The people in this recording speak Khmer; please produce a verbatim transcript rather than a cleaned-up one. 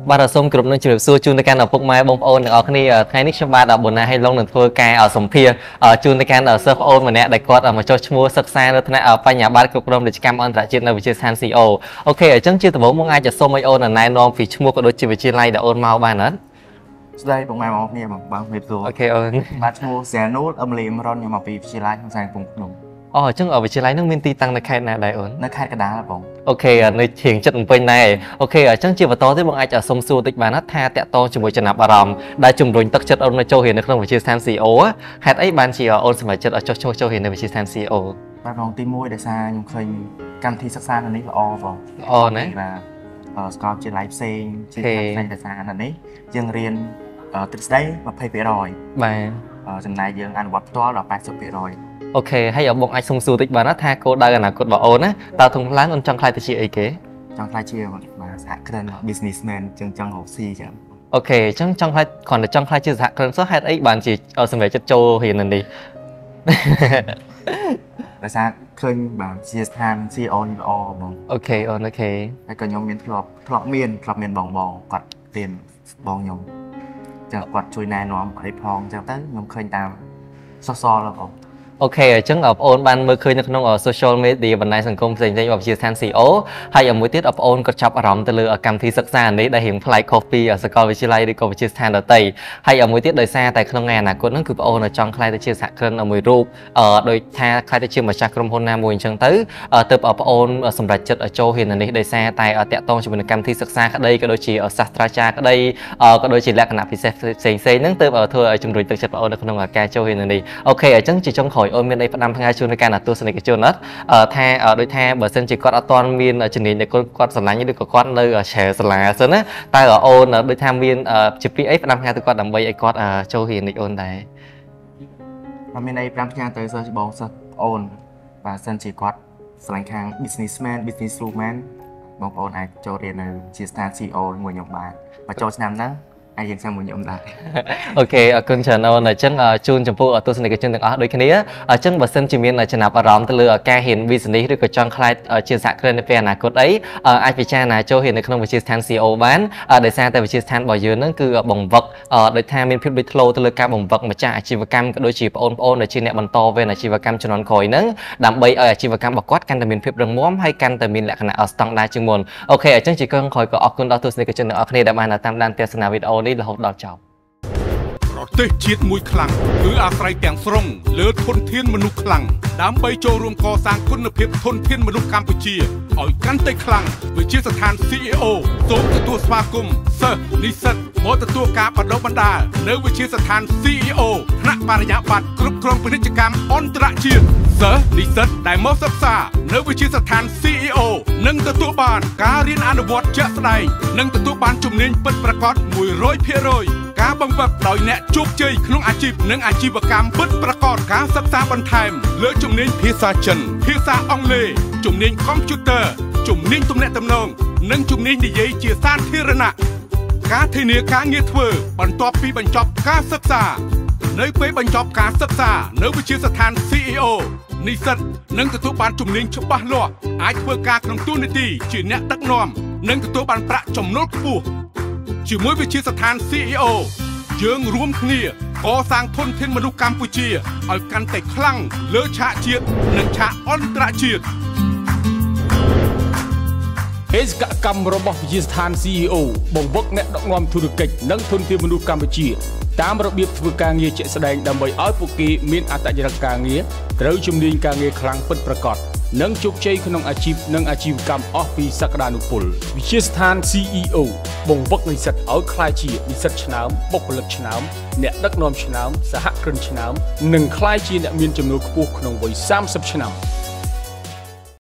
បាទ សូមគោរពនឹងជម្រាបសួរជូនទៅកាន់ឪពុកម៉ែបងប្អូនទាំងអស់គ្នាថ្ងៃនេះខ្ញុំបាទប៊ុនណាឲ្យឡុងនឹងធ្វើការសម្ភារជូនទៅកាន់សិស្សប្អូនម្នាក់ដែលគាត់មកចុះឈ្មោះសិក្សានៅថ្នាក់បញ្ញាបត្រគ្រប់គ្រងពាណិជ្ជកម្មអន្តរជាតិនៅវិទ្យាស្ថាន C E O អូខេអញ្ចឹងជាដំបូងមកអាចសូមឲ្យអូនណែនាំពីឈ្មោះក៏ដូចជាវិទ្យាល័យដែលអូនមកបានអត់ស្ដីបងម៉ែបងប្អូនបងបងមេព្រោះអូខេអូនបាទឈ្មោះសែនូលអឹមលីមរ៉ុនខ្ញុំមកពីវិទ្យាល័យក្នុងសាយកំពង់ភ្នំអូអញ្ចឹងវិទ្យាល័យនឹងមានទីតាំងនៅខេត្តណាដែរអូននៅខេត្តកណ្ដាលបងអូខេនៅជើងចិត្តបំពេញដែរអូខេអញ្ចឹងជាបន្តទៀតបងអាចសុំសួរតិចបានថាតាក់ទងជាមួយចំណាប់អារម្មណ៍ដែលជំរុញទឹកចិត្តអូនមកចូលរៀននៅក្នុងវិទ្យាស្ថាន C E O ហេតុអីបានជាអូនសម្រេចចិត្តឲ្យចុះចូលចូលរៀននៅវិទ្យាស្ថាន C E O បាទបងទីមួយដោយសារខ្ញុំឃើញកម្មវិធីសិក្សានៅនេះល្អបងល្អណាស់បាទស្គាល់ជាឡៃផ្សេងជាផ្សេងដោយសារនៅនេះយើងរៀនទ្រឹស្ដីยี่สิบเปอร์เซ็นต์បាទចំណែកយើងអនុវត្តផ្ទាល់ដល់แปดสิบเปอร์เซ็นต์អូខេហើយបងអាចសុំសួរតិចបានថាគោលដៅអនាគតរបស់អូនណាតើធំឡើងអូនចង់ខ្លាយទៅជាអីគេចង់ខ្លាយជាបាទសហគ្រិន businessman ចឹងចង់រកស៊ីចឹងអូខេអញ្ចឹងចង់ខ្លាយគ្រាន់តែចង់ខ្លាយជាសហគ្រិនសោះហេតុអីបានជាសម្រាប់ចិត្តចូលរៀននៅនេះដោយសារឃើញបាទជាស្ថាន C E O នេះល្អបងអូខេអូនអូខេហើយក៏ខ្ញុំមានធ្លាប់ធ្លាប់មានធ្លាប់មានបងបងគាត់រៀនបងខ្ញុំចឹងគាត់ជួយណែនាំអីផងចឹងទៅខ្ញុំឃើញតាមសសរបងអូខេអញ្ចឹងបងប្អូនបានមើលឃើញនៅក្នុង social media បណ្ដាញសង្គមផ្សេងៗរបស់វិទ្យាស្ថាន C E O ហើយមួយទៀតបងប្អូនក៏ចាប់អារម្មណ៍ទៅលើកម្មវិធីសិក្សានេះដែលរៀងប្លែកខុសពីសាកលវិទ្យាល័យឬក៏វិទ្យាស្ថានដទៃហើយមួយទៀតដោយសារតែក្នុងថ្ងៃអនាគតហ្នឹងគឺបងប្អូនចង់ខ្លាយទៅជាសហគ្រិនមួយរូបដោយថាខ្លាយទៅជាម្ចាស់ក្រុមហ៊ុនណាមួយអញ្ចឹងទៅទើបបងប្អូនសម្រេចចិត្តចូលរៀននៅនេះដោយសារតែតាក់ទងជាមួយនឹងកម្មវិធីសិក្សាក្តីក៏ដូចជាសាស្ត្រាចារ្យក្តីក៏ដូចជាលក្ខណៈពិសេសផ្សេងៗហ្នឹងទើបធ្វើឲ្យជំរុញទឹកចិត្តបងប្អូននៅក្នុងការចូលរៀននៅនេះអូខេអញ្ចឹងជាចុងក្រោយអូនមានអីផ្ដាំផ្ញើជូនដល់ការទស្សនិកជនអត់ថាដូចថាបើសិនជាគាត់អត់ទាន់មានជំនាញដែលគាត់ស្រឡាញ់ឬក៏គាត់នៅឆែសាលាសិនណាតើអូនដូចថាមានជាពីអីផ្ដាំផ្ញើទៅគាត់ដើម្បីឲ្យគាត់ចូលរៀននេះអូនដែរអត់មានអីផ្ដាំផ្ញើទៅសិស្សបងសិស្សអូនបើសិនជាគាត់ស្រឡាញ់ខាង businessman businesswoman បងប្អូនអាចចូលរៀននៅជាស្ថាន C E O មួយខ្ញុំបានបើចូលឆ្នាំហ្នឹងអាយើងចាំមួយខ្ញុំដែរអូខេអរគុណច្រើនអូនអញ្ចឹងជូនចំពោះទស្សនិកជនទាំងអស់ដូចគ្នាអញ្ចឹងបើសិនជាមានចំណាប់អារម្មណ៍ទៅលើការរៀន business ឬក៏ចង់ខ្លាយជាសហគ្រិននៅពេលអនាគតអីអាចពិចារណាចូលរៀននៅក្នុងវិទ្យាស្ថាន C E O បានដោយសារតែវិទ្យាស្ថានរបស់យើងហ្នឹងគឺបង្វឹកដោយថាមានភាពលេចធ្លោទៅលើការបង្វឹកម្ចាស់អាជីវកម្មក៏ដូចជាបងប្អូនដែលជាអ្នកបន្តវេនអាជីវកម្មជំនាន់ក្រោយហ្នឹងដើម្បីឲ្យអាជីវកម្មរបស់គាត់កាន់តែមានភាពរឹងមាំហើយកាន់តែមានលក្ខណៈស្តង់ដារជាងមុនអូខេអញ្ចឹងជាក្រុមក្រោយក៏អរគុណដល់ទស្សនិកជនទាំងអស់គ្នាដែលបានតាមដានទស្សនាវីដេអូនេះរហូតដល់ចប់ប្រទេសជាតិមួយខ្លាំងគឺអាស្រ័យទាំងស្រុងលើធនធានមនុស្សខ្លាំងដើម្បីចូលរួមកសាងគុណភាពធនធានមនុស្សកម្ពុជាឲ្យកាន់តែខ្លាំងវិទ្យាស្ថាន C E O សូមទទួលស្វាគមន៍សិស្សនិស្សិតមកទទួលការបណ្ដុះបណ្ដាលនៅវិទ្យាស្ថាន C E O ថ្នាក់បរិញ្ញាបត្រគ្រប់គ្រងពាណិជ្ជកម្មអន្តរជាតិសិស្សនិស្សិតដែលមកសិក្សានៅវិទ្យាស្ថាន C E O នឹងទទួលបានការរៀនអនុវត្តជាក់ស្ដែងនិងទទួលបានជំនាញពិតប្រាកដ មួយរយភាគរយ ការបង្វឹកដោយអ្នកជោគជ័យក្នុងអាជីពនិងអាជីវកម្មពិតប្រាកដការសិក្សាបន្ថែមលើជំនាញភាសាចិនភាសាអង់គ្លេសជំនាញកុំព្យូទ័រជំនាញទំនាក់ទំនងនិងជំនាញនិយាយជាសាធារណៈការធានាការងារធ្វើបន្ទាប់ពីបញ្ចប់ការសិក្សានៅពេលបញ្ចប់ការសិក្សានៅវិទ្យាស្ថាន C E O និស្សិតនឹងទទួលបានជំនាញច្បាស់លាស់អាចធ្វើការក្នុងតួនាទីជាអ្នកដឹកនាំនិងទទួលបានប្រាក់ចំណូលខ្ពស់ជាមួយវិទ្យាស្ថាន C E O យើងរួមគ្នាកសាងធនធានមនុស្សកម្ពុជាឲ្យកាន់តែខ្លាំងលើឆាកជាតិនិងឆាកអន្តរជាតិបេសកកម្មរបស់វិទ្យាស្ថាន C E O បង្វឹកអ្នកដឹកនាំធុរកិច្ចនិងធនធានមនុស្សកម្ពុជាតាមរបៀបធ្វើការងារជាក់ស្ដែងដើម្បីឲ្យពួកគេមានអត្តចរិតការងារត្រូវជំនាញការងារខ្លាំងពិតប្រាកដនិងជោគជ័យក្នុងអាជីពនិងអាជីវកម្មអស់ពីសក្តានុពលវិទ្យាស្ថាន C E O បង្វឹកនិស្សិតឲ្យក្លាយជានិស្សិតឆ្នើមបុគ្គលិកឆ្នើមអ្នកដឹកនាំឆ្នើមសហគ្រិនឆ្នើមនិងក្លាយជាអ្នកមានចំណូលខ្ពស់ក្នុងវ័យសាមសិបឆ្នាំ